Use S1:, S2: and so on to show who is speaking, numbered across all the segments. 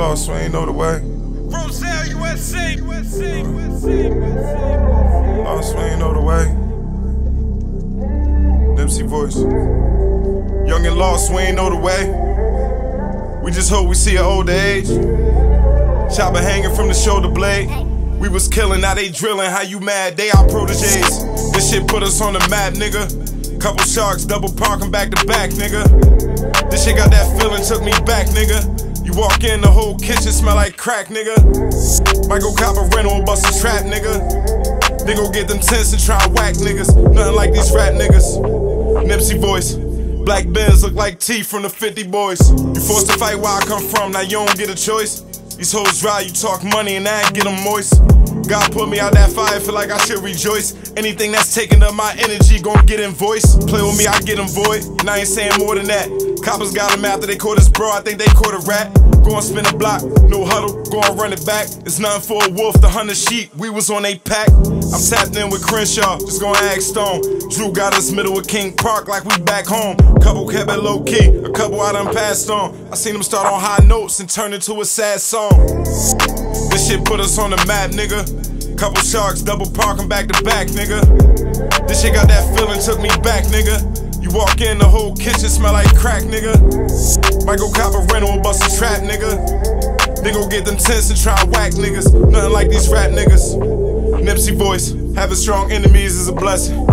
S1: lost, we ain't know the way.
S2: Roselle, USA.
S1: Lost, we ain't know the way. Nipsey voice. Young and lost, we ain't know the way. We just hope we see an older age. Chopper hanging from the shoulder blade. We was killing, now they drilling. How you mad? They our proteges. This shit put us on the map, nigga. Couple sharks, double parking back to back, nigga. This shit got that feeling, took me back, nigga. You walk in, the whole kitchen smell like crack, nigga. Might go cop a rental and bust a trap, nigga. They gon' get them tents and try and whack niggas. Nothing like these rap niggas. Nipsey voice. Black Benz look like T from the 50 boys. You forced to fight where I come from, now you don't get a choice. These hoes dry, you talk money and I ain't get them moist. God put me out that fire, feel like I should rejoice. Anything that's taking up my energy gon' get invoiced. Play with me, I get them void, and I ain't saying more than that. Coppers got him after they caught his bro, I think they caught a rat. Go and spin a block, no huddle, go and run it back. It's nothing for a wolf, the 100 sheep, we was on a pack. I'm tapped in with Crenshaw, just gon' ask Stone. Drew got us middle of King Park like we back home. Couple kept it low key, a couple I done passed on. I seen them start on high notes and turn into a sad song. This shit put us on the map, nigga. Couple sharks, double parking back to back, nigga. This shit got that feeling, took me back, nigga. You walk in, the whole kitchen smell like crack, nigga. Might go cop a rental and bust a trap, nigga. They gon' get them tents and try and whack niggas. Nothing like these rap niggas. Nipsey voice. Having strong enemies is a blessing.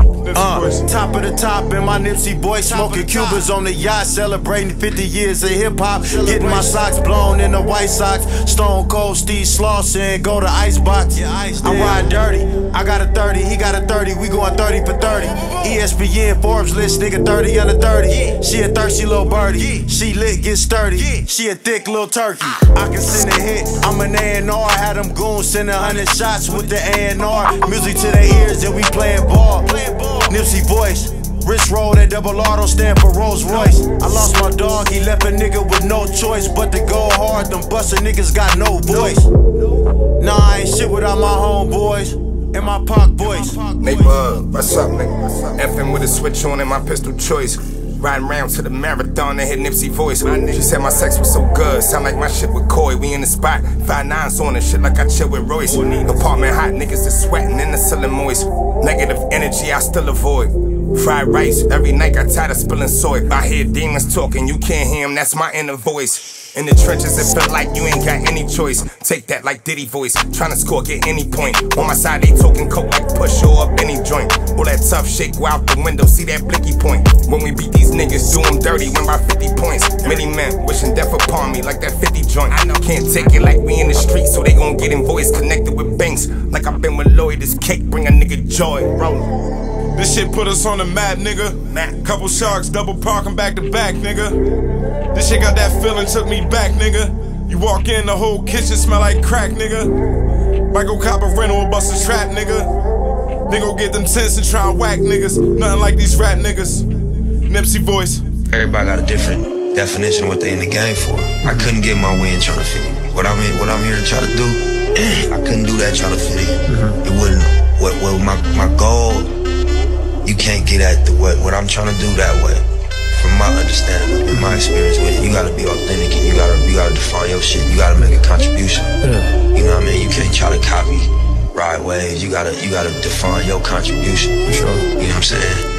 S3: Top of the top in my Nipsey voice, smoking Cubans on the yacht, celebrating 50 years of hip-hop, getting my socks blown in the White Sox, Stone Cold Steve Slauson, go to Icebox. I ride dirty, I got a 30, he got a 30, we going 30 for 30. ESPN Forbes list, nigga 30 under 30. She a thirsty little birdie, she lit, get sturdy, she a thick little turkey. I can send a hit, I'm an A&R, had them goons send 100 shots with the A&R. Music to their ears and we playing ball. Nipsey voice, wrist roll that double R, don't stand for Rolls Royce. I lost my dog, he left a nigga with no choice but to go hard. Them bustin' niggas got no voice. Nah, I ain't shit without my homeboys and my Pac boys.
S4: Neighbor, what's up, nigga? FM with a switch on and my pistol choice. Riding round to the marathon and hit Nipsey voice. She said my sex was so good, sound like my shit with Coy. We in the spot, 5'9's on and shit like I chill with Royce. Apartment hot, niggas is sweating and the ceiling moist. Negative energy I still avoid. Fried rice, every night got tired of spilling soy. I hear demons talking, you can't hear them, that's my inner voice. In the trenches it feel like you ain't got any choice. Take that like Diddy voice, tryna score, get any point. On my side they talking coke like push or up any joint. All that tough shit go out the window, see that blicky point. When we beat these niggas, do them dirty, win by 50 points. Many men wishing death upon me like that 50 joint. I know can't take it like we in the street, so they gon' get in voice connected with banks. Like I've been with Lloyd, this cake bring a nigga joy. Rollin'.
S1: This shit put us on the map, nigga. Couple sharks, double parking back to back, nigga. This shit got that feeling, took me back, nigga. You walk in, the whole kitchen smell like crack, nigga. Might go cop a rental and bust a trap, nigga. They gon' get them tents and try and whack niggas. Nothing like these rap niggas. Nipsey voice.
S5: Everybody got a different definition of what they in the game for. I couldn't get my way in trying to fit in. What I'm here to try to do, I couldn't do that trying to fit in. It wouldn't. What my goal, you can't get at what I'm trying to do that way. From my understanding, in my experience with it, you gotta be authentic and you gotta define your shit. You gotta make a contribution. You know what I mean? You can't try to copy ride waves. You gotta define your contribution. You know what I'm saying?